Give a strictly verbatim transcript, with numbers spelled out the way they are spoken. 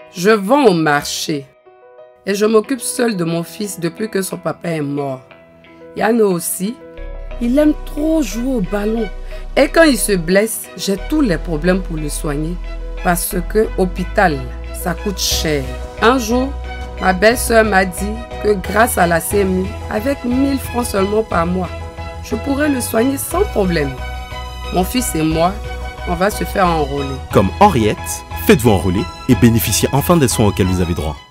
Je vends au marché et je m'occupe seule de mon fils depuis que son papa est mort. Yano aussi, il aime trop jouer au ballon et quand il se blesse, j'ai tous les problèmes pour le soigner parce que hôpital, ça coûte cher. Un jour, ma belle-sœur m'a dit que grâce à la C M U, avec mille francs seulement par mois, je pourrais le soigner sans problème. Mon fils et moi, on va se faire enrôler. Comme Henriette, faites-vous enrôler et bénéficiez enfin des soins auxquels vous avez droit.